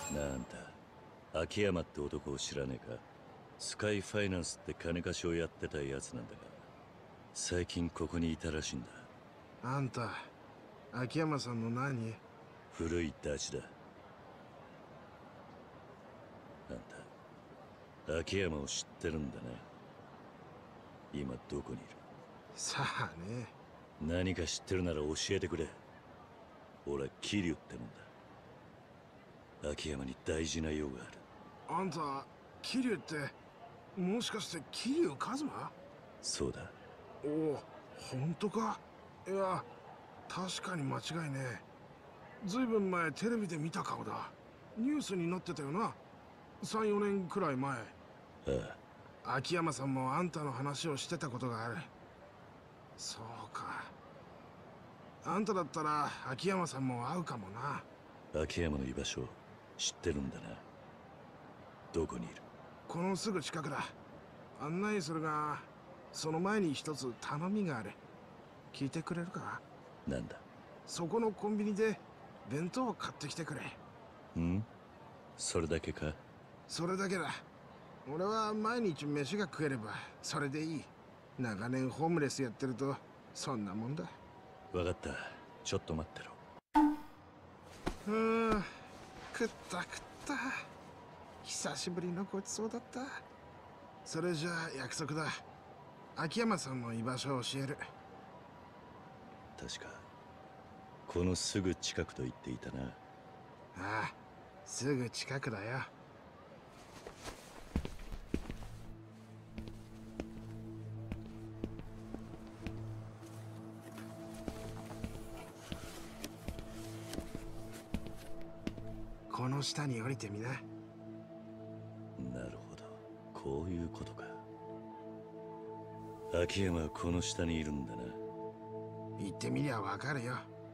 なんだ、秋山って男を知らねえか。スカイファイナンスって金貸しをやってたやつなんだが、最近ここにいたらしいんだ。 あんた、秋山さんの何？ 古いダチだ。あんた、秋山を知ってるんだな。今どこにいる？ さあね。 何か知ってるなら教えてくれ。俺は桐生ってもんだ。秋山に大事な用がある。 あんた、桐生って、もしかして桐生一馬？ そうだ。 おお、本当か？いや、確かに間違いねえ。ずいぶん前テレビで見た顔だ。ニュースに載ってたよな。3、4年くらい前。 ああ。 秋山さんもあんたの話をしてたことがある。そうか。あんただったら秋山さんも会うかもな。 秋山の居場所知ってるんだな。どこにいる？ このすぐ近くだ。案内するが、その前に一つ頼みがある。聞いてくれるか？ なんだ？ そこのコンビニで弁当を買ってきてくれ。 ん？それだけか？ それだけだ。俺は毎日飯が食えればそれでいい。長年ホームレスやってるとそんなもんだ。 分かった。ちょっと待ってろ。 食った食った。久しぶりのごちそうだった。それじゃあ約束だ。秋山さんの居場所を教える。 確かこのすぐ近くと言っていたな。 ああ、すぐ近くだよ。この下に降りてみな。 なるほど、こういうことか。秋山はこの下にいるんだな。 行ってみりゃわかるよ。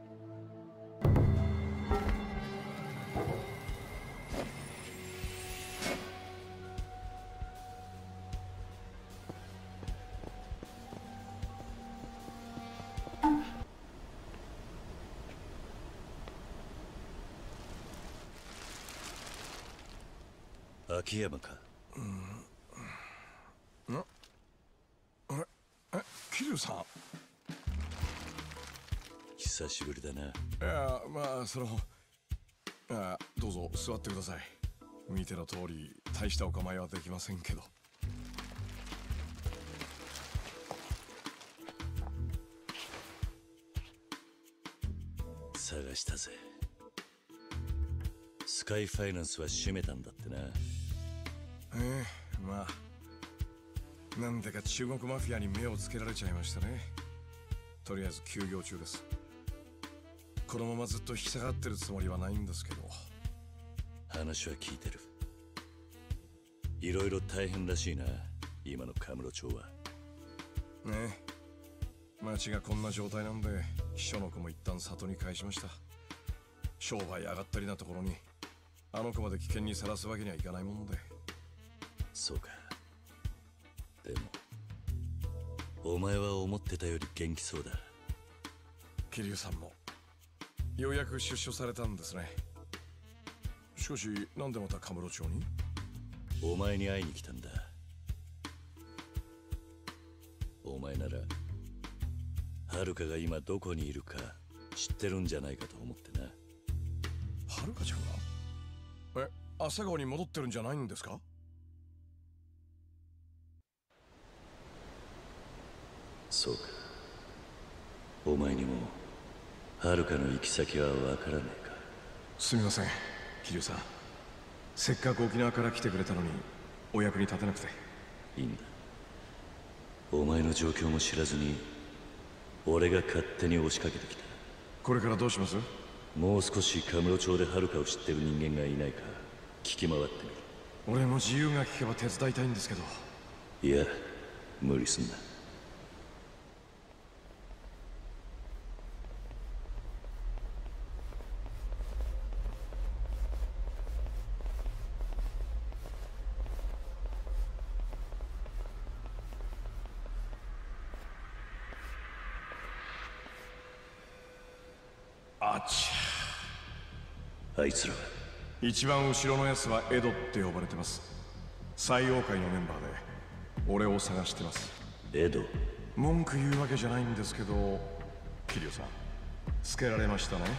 秋山か？ 桐生さん。 久しぶりだな。 いや、まあどうぞ座ってください。見ての通り大したお構いはできませんけど。 探したぜ。スカイファイナンスは閉めたんだってな。 まあなんでか中国マフィアに目をつけられちゃいましたね。とりあえず休業中です。このままずっと引き下がってるつもりはないんですけど。 話は聞いてる。いろいろ大変らしいな、今のカムロ町は。 ねえ、町がこんな状態なんで秘書の子も一旦里に返しました。商売上がったりなところにあの子まで危険にさらすわけにはいかないもんで。 そうか。でもお前は思ってたより元気そうだ。 桐生さんもようやく出所されたんですね。しかしなんでまたカムロ町に？ お前に会いに来たんだ。お前なら遥が今どこにいるか知ってるんじゃないかと思ってな。 遥ちゃんが？朝顔に戻ってるんじゃないんですか？ そうか。お前にも遥の行き先は分からねえか。 すみません桐生さん。せっかく沖縄から来てくれたのにお役に立てなくて。 いいんだ。お前の状況も知らずに俺が勝手に押しかけてきた。 これからどうします？ もう少しカムロ町で遥を知ってる人間がいないか聞き回ってみる。 俺も自由が利けば手伝いたいんですけど。 いや、無理すんな。 あちあいつらは？ 一番後ろのやつはエドって呼ばれてます。採用会のメンバーで俺を探してます。 エド？ 文句言うわけじゃないんですけど、桐生さんつけられましたね。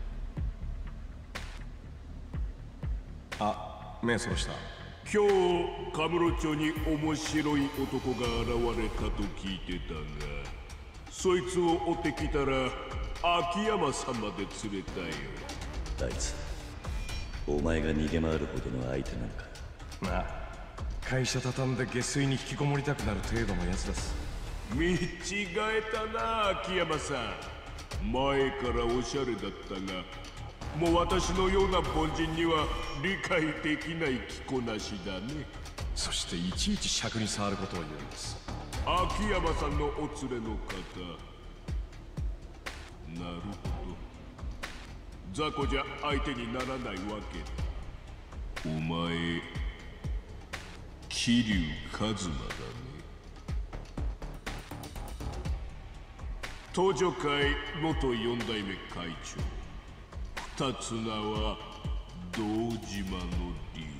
あ、目そらした。 今日カムロ町に面白い男が現れたと聞いてたが、そいつを追ってきたら秋山さんまで連れたよ。 あいつお前が逃げ回るほどの相手なのか？ まあ会社畳んで下水に引きこもりたくなる程度のやつです。 見違えたな秋山さん。前からおしゃれだったが、もう私のような凡人には理解できない着こなしだね。 そしていちいち尺に触ることを言うんです。 秋山さんのお連れの方、なるほど。雑魚じゃ相手にならないわけだ。お前桐生一馬だね。東女会元四代目会長、二つ名は堂島の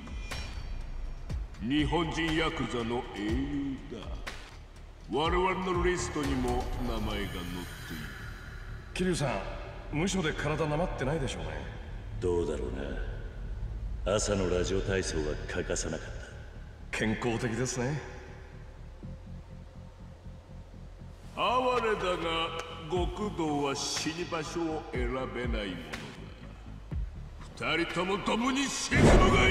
龍。日本人ヤクザの英雄だ。我々のリストにも名前が載っている。 桐生さん、無所で体なまってないでしょうね。 どうだろうな。朝のラジオ体操は欠かさなかった。 健康的ですね。 哀れだが極道は死に場所を選べないものだ。二人とも共に死ぬのがいい。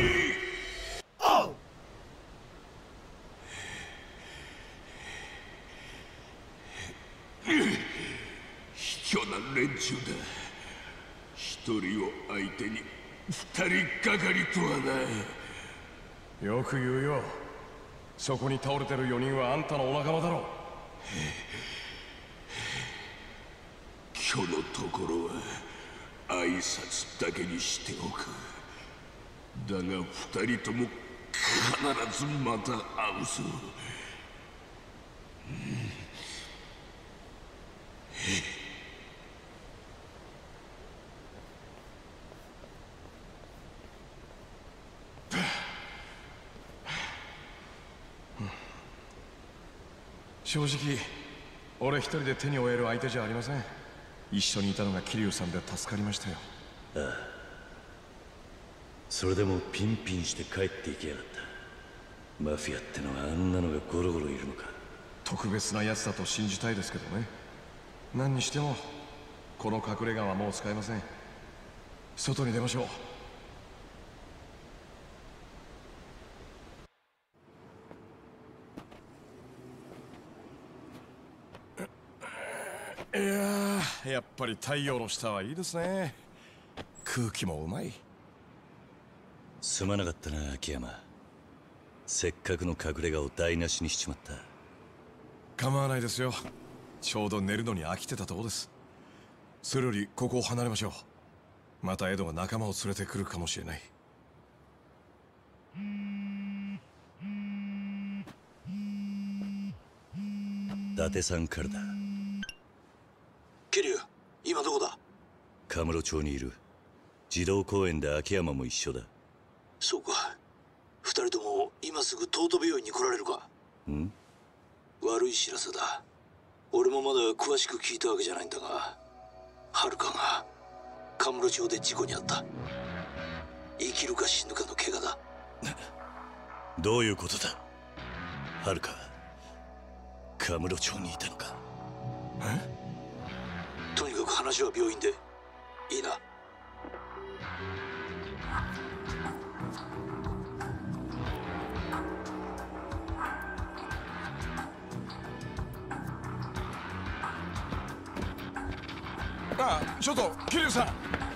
卑怯な連中だ。一人を相手に二人がかりとはな。 よく言うよ。そこに倒れてる4人はあんたのお仲間だろう。 今日のところは挨拶だけにしておく。だが二人とも必ずまた会うぞ。 正直俺一人で手に負える相手じゃありません。一緒にいたのが桐生さんで助かりましたよ。 ああ、それでもピンピンして帰っていきやがった。マフィアってのはあんなのがゴロゴロいるのか。 特別なやつだと信じたいですけどね。何にしてもこの隠れ家はもう使えません。外に出ましょう。いやー、やっぱり太陽の下はいいですね。空気もうまい。 すまなかったな秋山。せっかくの隠れ家を台無しにしちまった。 構わないですよ。ちょうど寝るのに飽きてたとこです。それよりここを離れましょう。またエドが仲間を連れてくるかもしれない。 伊達さんからだ。 桐生、今どこだ？ カムロ町にいる。児童公園で秋山も一緒だ。 そうか。二人とも今すぐ東都病院に来られるか？ ん？ 悪い知らせだ。俺もまだ詳しく聞いたわけじゃないんだが、遥がカムロ町で事故に遭った。生きるか死ぬかの怪我だ。 どういうことだ？はるかカムロ町にいたのか？ え？ とにかく話は病院で。いいな。 ああ、ちょっと桐生さん。